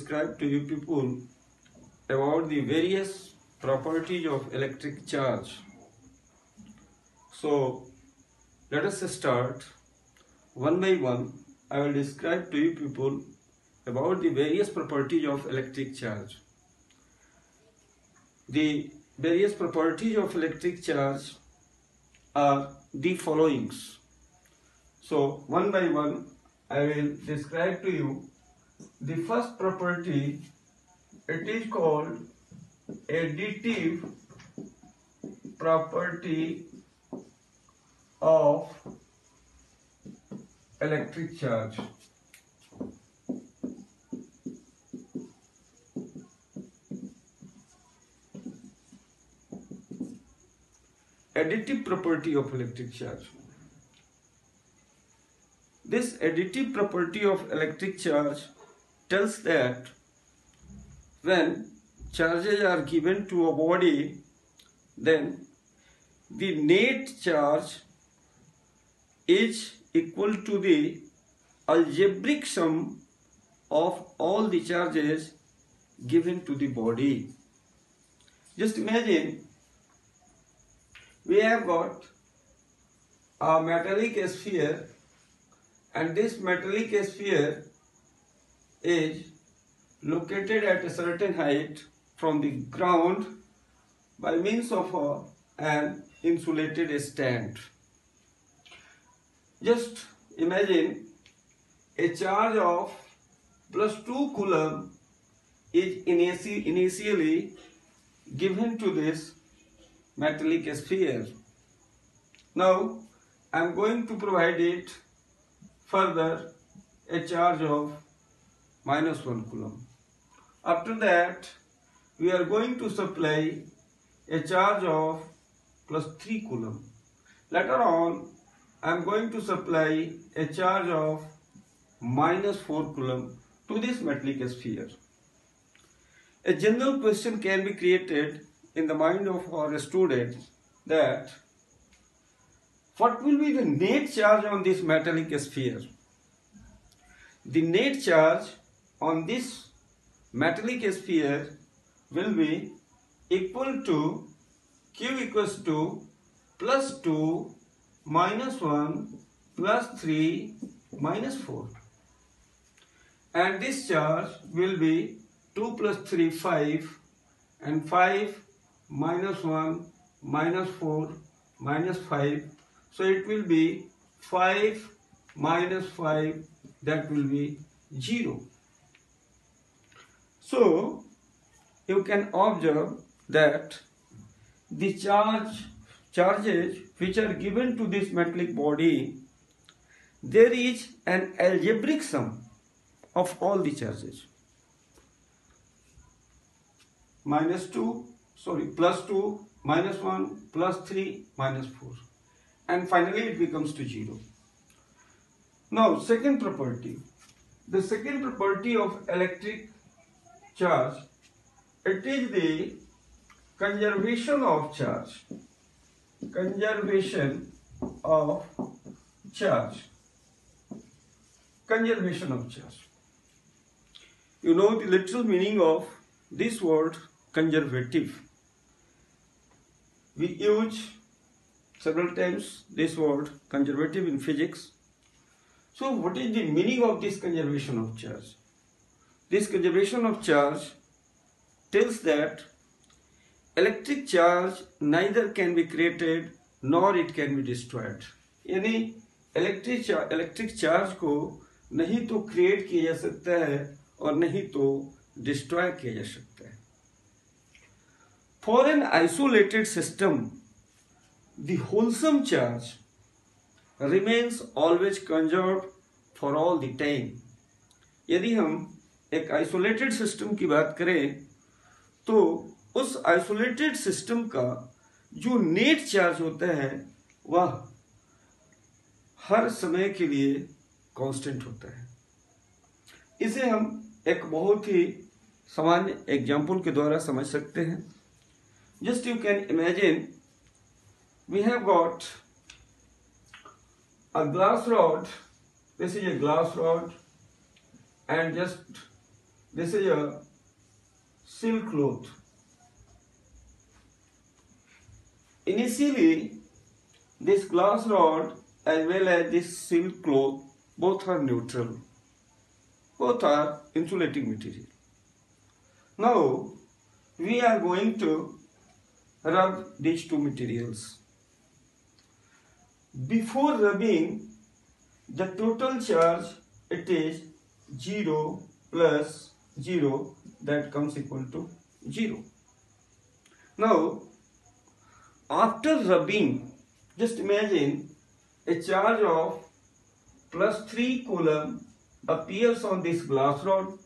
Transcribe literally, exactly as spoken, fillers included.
describe to you people about the various properties of electric charge. So let us start one by one. I will describe to you people about the various properties of electric charge. The various properties of electric charge are the followings. So one by one I will describe to you. The first property, it is called additive property of electric charge. Additive property of electric charge. This additive property of electric charge tells that when charges are given to a body, then the net charge is equal to the algebraic sum of all the charges given to the body. Just imagine we have got a metallic sphere, and this metallic sphere is located at a certain height from the ground by means of a, an insulated stand. Just imagine a charge of plus two coulomb is initially given to this metallic sphere. Now I am going to provide it further a charge of minus one coulomb. After that we are going to supply a charge of plus three coulomb. Later on I am going to supply a charge of minus four coulomb to this metallic sphere. A general question can be created in the mind of our students that what will be the net charge on this metallic sphere? The net charge on this metallic sphere will be equal to Q equals to plus two minus one plus three minus four. And this charge will be two plus three, five, and five minus one minus four minus five. So it will be five minus five, that will be zero. So you can observe that the charge charges which are given to this metallic body, there is an algebraic sum of all the charges. Minus two, sorry, plus two, minus one, plus three, minus four. And finally it becomes to zero. Now second property. The second property of electric charge, it is the conservation of charge. Conservation of charge. Conservation of charge. You know the literal meaning of this word conservative. We use several times this word conservative in physics. So what is the meaning of this conservation of charge? This conservation of charge tells that electric charge neither can be created nor it can be destroyed. यानी electric electric charge को नहीं तो create किया जा सकता है और नहीं तो डिस्ट्रॉय किया जा सकता है. For an isolated system, the wholesome charge remains always conserved for all the time. यदि हम एक आइसोलेटेड सिस्टम की बात करें तो उस आइसोलेटेड सिस्टम का जो नेट चार्ज होता है वह हर समय के लिए कांस्टेंट होता है. इसे हम एक बहुत ही सामान्य एग्जाम्पल के द्वारा समझ सकते हैं. Just you can imagine, we have got a glass rod. This is a glass rod, and just This is a silk cloth. Initially, this glass rod as well as this silk cloth both are neutral. Both are insulating material. Now, we are going to rub these two materials. Before rubbing, the total charge, it is zero plus zero, that comes equal to zero. Now, after rubbing, just imagine a charge of plus three coulomb appears on this glass rod